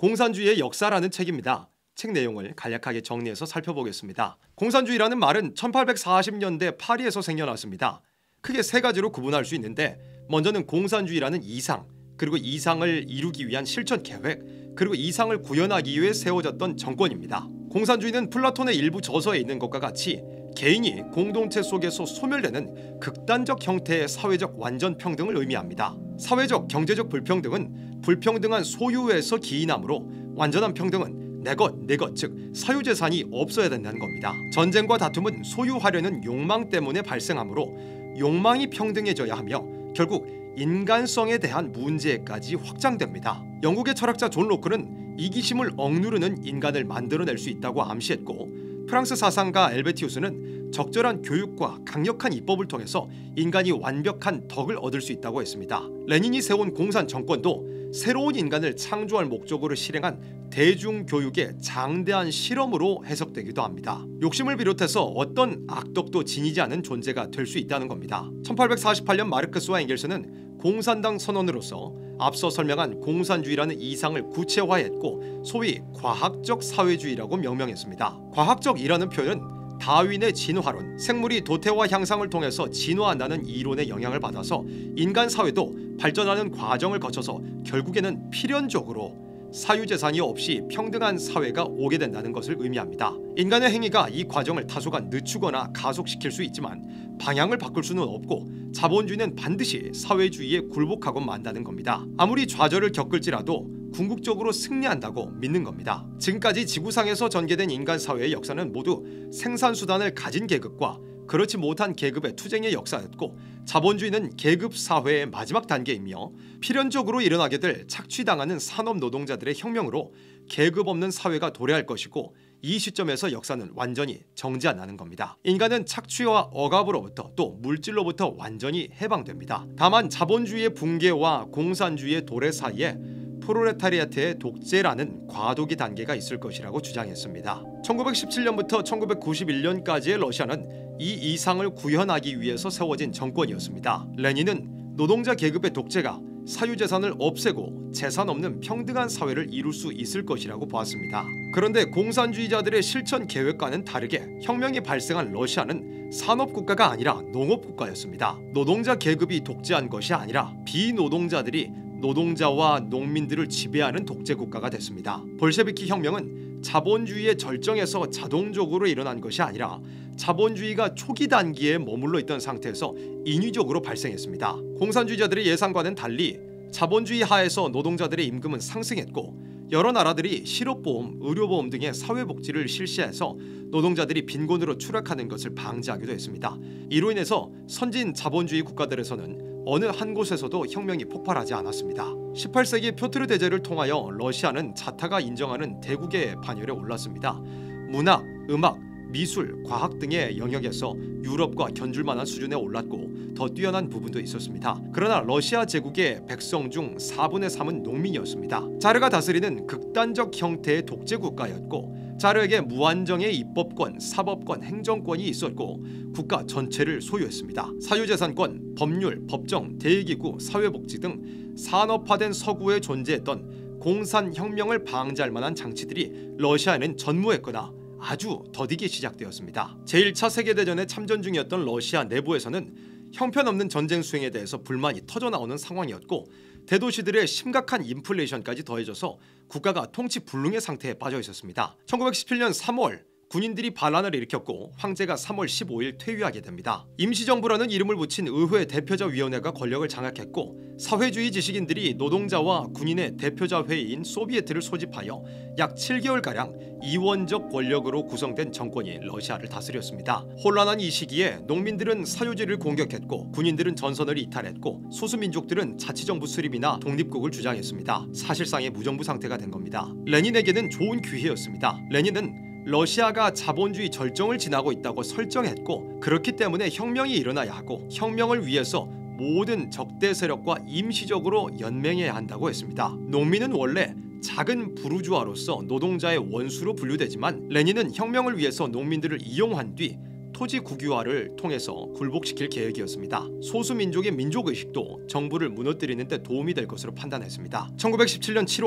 공산주의의 역사라는 책입니다. 책 내용을 간략하게 정리해서 살펴보겠습니다. 공산주의라는 말은 1840년대 파리에서 생겨났습니다. 크게 세 가지로 구분할 수 있는데, 먼저는 공산주의라는 이상, 그리고 이상을 이루기 위한 실천 계획, 그리고 이상을 구현하기 위해 세워졌던 정권입니다. 공산주의는 플라톤의 일부 저서에 있는 것과 같이 개인이 공동체 속에서 소멸되는 극단적 형태의 사회적 완전 평등을 의미합니다. 사회적, 경제적 불평등은 불평등한 소유에서 기인하므로, 완전한 평등은 내 것, 즉 사유재산이 없어야 된다는 겁니다. 전쟁과 다툼은 소유하려는 욕망 때문에 발생하므로 욕망이 평등해져야 하며 결국 인간성에 대한 문제까지 확장됩니다. 영국의 철학자 존 로크는 이기심을 억누르는 인간을 만들어낼 수 있다고 암시했고, 프랑스 사상가 엘베티우스는 적절한 교육과 강력한 입법을 통해서 인간이 완벽한 덕을 얻을 수 있다고 했습니다. 레닌이 세운 공산 정권도 새로운 인간을 창조할 목적으로 실행한 대중교육의 장대한 실험으로 해석되기도 합니다. 욕심을 비롯해서 어떤 악덕도 지니지 않은 존재가 될 수 있다는 겁니다. 1848년 마르크스와 엥겔스는 공산당 선언으로서 앞서 설명한 공산주의라는 이상을 구체화했고, 소위 과학적 사회주의라고 명명했습니다. 과학적이라는 표현은 다윈의 진화론, 생물이 도태와 향상을 통해서 진화한다는 이론의 영향을 받아서 인간 사회도 발전하는 과정을 거쳐서 결국에는 필연적으로 사유재산이 없이 평등한 사회가 오게 된다는 것을 의미합니다. 인간의 행위가 이 과정을 다소간 늦추거나 가속시킬 수 있지만 방향을 바꿀 수는 없고, 자본주의는 반드시 사회주의에 굴복하고 만다는 겁니다. 아무리 좌절을 겪을지라도 궁극적으로 승리한다고 믿는 겁니다. 지금까지 지구상에서 전개된 인간 사회의 역사는 모두 생산수단을 가진 계급과 그렇지 못한 계급의 투쟁의 역사였고, 자본주의는 계급 사회의 마지막 단계이며 필연적으로 일어나게 될 착취당하는 산업 노동자들의 혁명으로 계급 없는 사회가 도래할 것이고, 이 시점에서 역사는 완전히 정지하는 겁니다. 인간은 착취와 억압으로부터 또 물질로부터 완전히 해방됩니다. 다만 자본주의의 붕괴와 공산주의의 도래 사이에 프롤레타리아트의 독재라는 과도기 단계가 있을 것이라고 주장했습니다. 1917년부터 1991년까지의 러시아는 이 이상을 구현하기 위해서 세워진 정권이었습니다. 레닌은 노동자 계급의 독재가 사유재산을 없애고 재산 없는 평등한 사회를 이룰 수 있을 것이라고 보았습니다. 그런데 공산주의자들의 실천 계획과는 다르게 혁명이 발생한 러시아는 산업국가가 아니라 농업국가였습니다. 노동자 계급이 독재한 것이 아니라 비노동자들이 노동자와 농민들을 지배하는 독재국가가 됐습니다. 볼셰비키 혁명은 자본주의의 절정에서 자동적으로 일어난 것이 아니라 자본주의가 초기 단계에 머물러 있던 상태에서 인위적으로 발생했습니다. 공산주의자들의 예상과는 달리 자본주의 하에서 노동자들의 임금은 상승했고, 여러 나라들이 실업보험, 의료보험 등의 사회복지를 실시해서 노동자들이 빈곤으로 추락하는 것을 방지하기도 했습니다. 이로 인해서 선진 자본주의 국가들에서는 어느 한 곳에서도 혁명이 폭발하지 않았습니다. 18세기 표트르 대제를 통하여 러시아는 자타가 인정하는 대국의 반열에 올랐습니다. 문학, 음악, 미술, 과학 등의 영역에서 유럽과 견줄만한 수준에 올랐고 더 뛰어난 부분도 있었습니다. 그러나 러시아 제국의 백성 중 4분의 3은 농민이었습니다. 자르가 다스리는 극단적 형태의 독재 국가였고, 자르에게 무한정의 입법권, 사법권, 행정권이 있었고 국가 전체를 소유했습니다. 사유재산권, 법률, 법정, 대의기구, 사회복지 등 산업화된 서구에 존재했던 공산혁명을 방지할 만한 장치들이 러시아에는 전무했거나 아주 더디게 시작되었습니다. 제1차 세계대전에 참전 중이었던 러시아 내부에서는 형편없는 전쟁 수행에 대해서 불만이 터져나오는 상황이었고, 대도시들의 심각한 인플레이션까지 더해져서 국가가 통치불능의 상태에 빠져 있었습니다. 1917년 3월 군인들이 반란을 일으켰고 황제가 3월 15일 퇴위하게 됩니다. 임시정부라는 이름을 붙인 의회 대표자 위원회가 권력을 장악했고, 사회주의 지식인들이 노동자와 군인의 대표자 회의인 소비에트를 소집하여 약 7개월가량 이원적 권력으로 구성된 정권이 러시아를 다스렸습니다. 혼란한 이 시기에 농민들은 사유지를 공격했고, 군인들은 전선을 이탈했고, 소수민족들은 자치정부 수립이나 독립국을 주장했습니다. 사실상의 무정부 상태가 된 겁니다. 레닌에게는 좋은 기회였습니다. 레닌은 러시아가 자본주의 절정을 지나고 있다고 설정했고, 그렇기 때문에 혁명이 일어나야 하고 혁명을 위해서 모든 적대 세력과 임시적으로 연맹해야 한다고 했습니다. 농민은 원래 작은 부르주아로서 노동자의 원수로 분류되지만, 레닌은 혁명을 위해서 농민들을 이용한 뒤 토지 국유화를 통해서 굴복시킬 계획이었습니다. 소수민족의 민족의식도 정부를 무너뜨리는 데 도움이 될 것으로 판단했습니다. 1917년 7월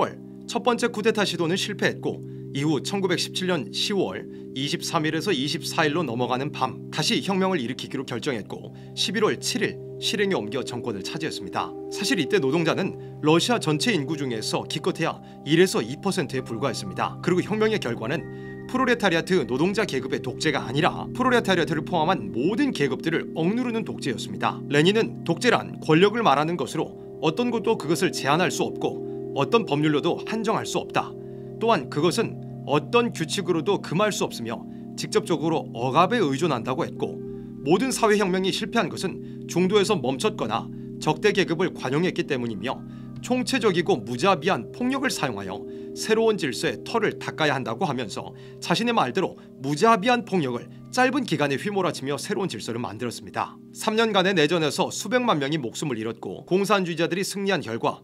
첫 번째 쿠데타 시도는 실패했고 이후 1917년 10월 23일에서 24일로 넘어가는 밤 다시 혁명을 일으키기로 결정했고 11월 7일 실행에 옮겨 정권을 차지했습니다. 사실 이때 노동자는 러시아 전체 인구 중에서 기껏해야 1에서 2%에 불과했습니다. 그리고 혁명의 결과는 프롤레타리아트 노동자 계급의 독재가 아니라 프롤레타리아트를 포함한 모든 계급들을 억누르는 독재였습니다. 레닌은 독재란 권력을 말하는 것으로 어떤 것도 그것을 제한할 수 없고 어떤 법률로도 한정할 수 없다. 또한 그것은 어떤 규칙으로도 금할 수 없으며 직접적으로 억압에 의존한다고 했고 모든 사회혁명이 실패한 것은 중도에서 멈췄거나 적대 계급을 관용했기 때문이며 총체적이고 무자비한 폭력을 사용하여 새로운 질서의 털을 닦아야 한다고 하면서 자신의 말대로 무자비한 폭력을 짧은 기간에 휘몰아치며 새로운 질서를 만들었습니다. 3년간의 내전에서 수백만 명이 목숨을 잃었고 공산주의자들이 승리한 결과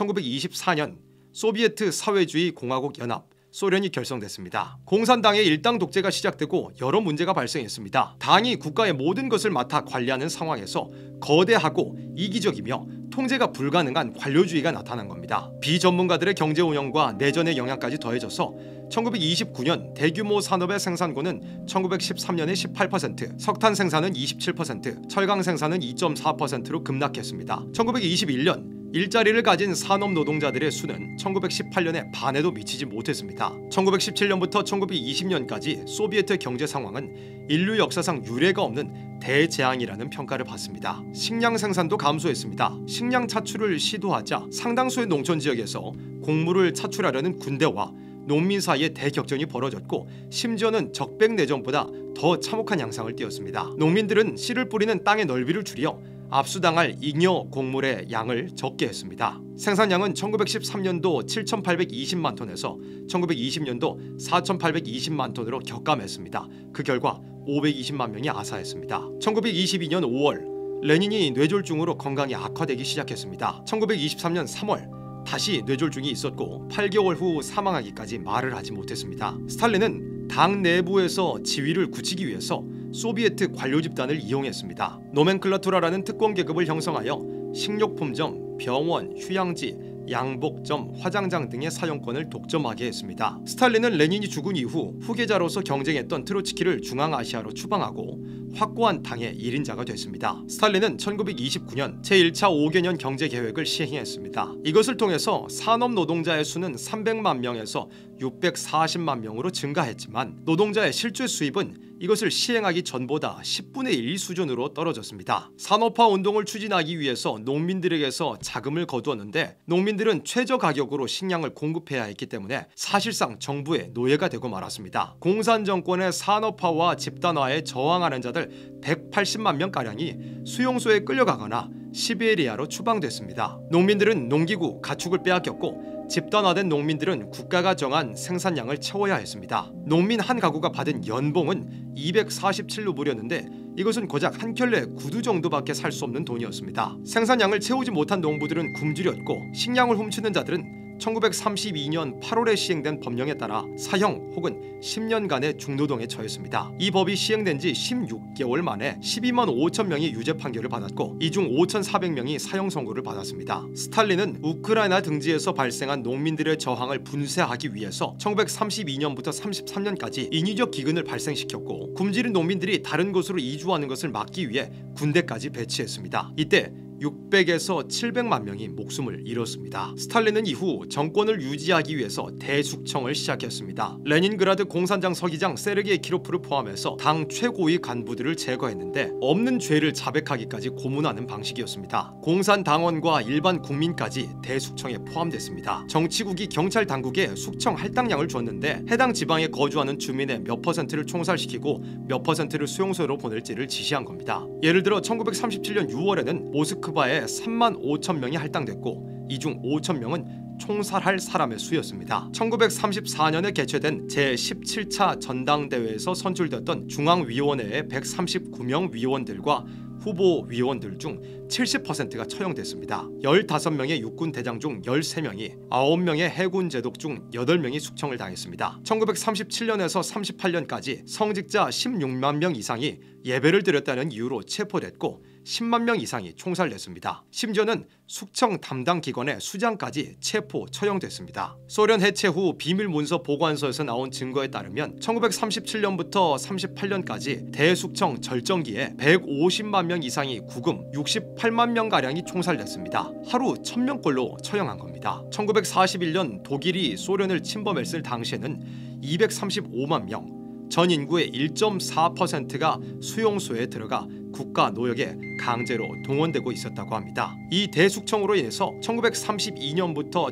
1924년 소비에트 사회주의 공화국 연합 소련이 결성됐습니다. 공산당의 일당 독재가 시작되고 여러 문제가 발생했습니다. 당이 국가의 모든 것을 맡아 관리하는 상황에서 거대하고 이기적이며 통제가 불가능한 관료주의가 나타난 겁니다. 비전문가들의 경제 운영과 내전의 영향까지 더해져서 1929년 대규모 산업의 생산고는 1913년에 18%, 석탄 생산은 27%, 철강 생산은 2.4%로 급락했습니다. 1921년 일자리를 가진 산업 노동자들의 수는 1918년에 반에도 미치지 못했습니다. 1917년부터 1920년까지 소비에트 경제 상황은 인류 역사상 유례가 없는 대재앙이라는 평가를 받습니다. 식량 생산도 감소했습니다. 식량 차출을 시도하자 상당수의 농촌 지역에서 곡물을 차출하려는 군대와 농민 사이에 대격전이 벌어졌고 심지어는 적백내전보다 더 참혹한 양상을 띠었습니다. 농민들은 씨를 뿌리는 땅의 넓이를 줄여 압수당할 잉여 곡물의 양을 적게 했습니다. 생산량은 1913년도 7,820만 톤에서 1920년도 4,820만 톤으로 격감했습니다. 그 결과 520만 명이 아사했습니다. 1922년 5월 레닌이 뇌졸중으로 건강이 악화되기 시작했습니다. 1923년 3월 다시 뇌졸중이 있었고 8개월 후 사망하기까지 말을 하지 못했습니다. 스탈린은 당 내부에서 지위를 굳히기 위해서 소비에트 관료 집단을 이용했습니다. 노멘클라투라라는 특권 계급을 형성하여 식료품점, 병원, 휴양지, 양복점, 화장장 등의 사용권을 독점하게 했습니다. 스탈린은 레닌이 죽은 이후 후계자로서 경쟁했던 트로츠키를 중앙아시아로 추방하고 확고한 당의 1인자가 됐습니다. 스탈린은 1929년 제1차 5개년 경제계획을 시행했습니다. 이것을 통해서 산업노동자의 수는 300만 명에서 640만 명으로 증가했지만 노동자의 실제 수입은 이것을 시행하기 전보다 10분의 1 수준으로 떨어졌습니다. 산업화 운동을 추진하기 위해서 농민들에게서 자금을 거두었는데 농민들은 최저 가격으로 식량을 공급해야 했기 때문에 사실상 정부의 노예가 되고 말았습니다. 공산 정권의 산업화와 집단화에 저항하는 자들 180만 명가량이 수용소에 끌려가거나 시베리아로 추방됐습니다. 농민들은 농기구, 가축을 빼앗겼고 집단화된 농민들은 국가가 정한 생산량을 채워야 했습니다. 농민 한 가구가 받은 연봉은 247루블이었는데 이것은 고작 한 켤레 구두 정도밖에 살 수 없는 돈이었습니다. 생산량을 채우지 못한 농부들은 굶주렸고 식량을 훔치는 자들은 1932년 8월에 시행된 법령에 따라 사형 혹은 10년간의 중노동에 처했습니다. 이 법이 시행된 지 16개월 만에 12만 5천 명이 유죄 판결을 받았고 이 중 5,400명이 사형 선고를 받았습니다. 스탈린은 우크라이나 등지에서 발생한 농민들의 저항을 분쇄하기 위해서 1932년부터 33년까지 인위적 기근을 발생시켰고 굶주린 농민들이 다른 곳으로 이주하는 것을 막기 위해 군대까지 배치했습니다. 이때 600에서 700만 명이 목숨을 잃었습니다. 스탈린은 이후 정권을 유지하기 위해서 대숙청을 시작했습니다. 레닌그라드 공산당 서기장 세르게이 키로프를 포함해서 당 최고위 간부들을 제거했는데 없는 죄를 자백하기까지 고문하는 방식이었습니다. 공산당원과 일반 국민까지 대숙청에 포함됐습니다. 정치국이 경찰 당국에 숙청 할당량을 줬는데 해당 지방에 거주하는 주민의 몇 퍼센트를 총살시키고 몇 퍼센트를 수용소로 보낼지를 지시한 겁니다. 예를 들어 1937년 6월에는 모스크바에 3만 5천 명이 할당됐고 이 중 5천 명은 총살할 사람의 수였습니다. 1934년에 개최된 제17차 전당대회에서 선출됐던 중앙위원회의 139명 위원들과 후보위원들 중 70%가 처형됐습니다. 15명의 육군 대장 중 13명이 9명의 해군 제독 중 8명이 숙청을 당했습니다. 1937년에서 38년까지 성직자 16만 명 이상이 예배를 드렸다는 이유로 체포됐고 10만 명 이상이 총살됐습니다. 심지어는 숙청 담당 기관의 수장까지 체포 처형됐습니다. 소련 해체 후 비밀 문서 보관소에서 나온 증거에 따르면 1937년부터 38년까지 대숙청 절정기에 150만 명 이상이 구금, 68만 명 가량이 총살됐습니다. 하루 1000명꼴로 처형한 겁니다. 1941년 독일이 소련을 침범했을 당시에는 235만 명, 전 인구의 1.4%가 수용소에 들어가 국가 노역에 강제로 동원되고 있었다고 합니다. 이 대숙청으로 인해서 1932년부터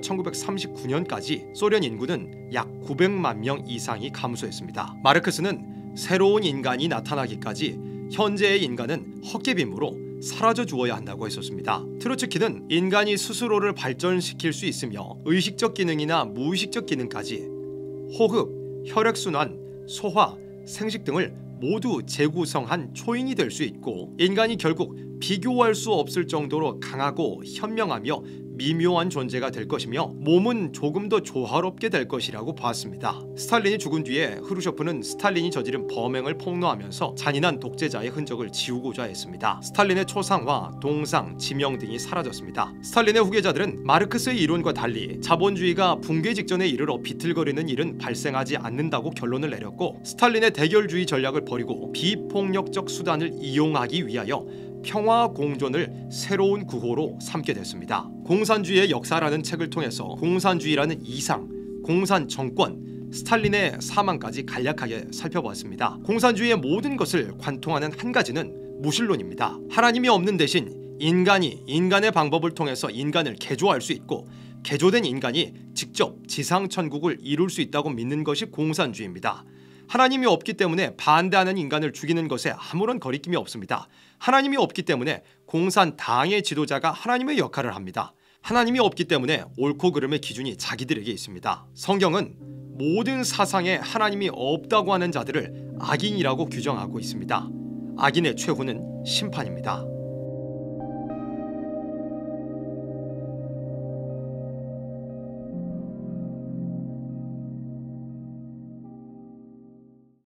1939년까지 소련 인구는 약 900만 명 이상이 감소했습니다. 마르크스는 새로운 인간이 나타나기까지 현재의 인간은 헛개빔으로 사라져 주어야 한다고 했었습니다. 트로츠키는 인간이 스스로를 발전시킬 수 있으며 의식적 기능이나 무의식적 기능까지 호흡, 혈액순환, 소화, 생식 등을 모두 재구성한 초인이 될 수 있고 인간이 결국 비교할 수 없을 정도로 강하고 현명하며 미묘한 존재가 될 것이며 몸은 조금 더 조화롭게 될 것이라고 보았습니다. 스탈린이 죽은 뒤에 흐루쇼프는 스탈린이 저지른 범행을 폭로하면서 잔인한 독재자의 흔적을 지우고자 했습니다. 스탈린의 초상화, 동상, 지명 등이 사라졌습니다. 스탈린의 후계자들은 마르크스의 이론과 달리 자본주의가 붕괴 직전에 이르러 비틀거리는 일은 발생하지 않는다고 결론을 내렸고 스탈린의 대결주의 전략을 버리고 비폭력적 수단을 이용하기 위하여 평화 공존을 새로운 구호로 삼게 됐습니다. 공산주의의 역사라는 책을 통해서 공산주의라는 이상, 공산 정권, 스탈린의 사망까지 간략하게 살펴보았습니다. 공산주의의 모든 것을 관통하는 한 가지는 무신론입니다. 하나님이 없는 대신 인간이 인간의 방법을 통해서 인간을 개조할 수 있고 개조된 인간이 직접 지상천국을 이룰 수 있다고 믿는 것이 공산주의입니다. 하나님이 없기 때문에 반대하는 인간을 죽이는 것에 아무런 거리낌이 없습니다. 하나님이 없기 때문에 공산당의 지도자가 하나님의 역할을 합니다. 하나님이 없기 때문에 옳고 그름의 기준이 자기들에게 있습니다. 성경은 모든 사상에 하나님이 없다고 하는 자들을 악인이라고 규정하고 있습니다. 악인의 최후는 심판입니다.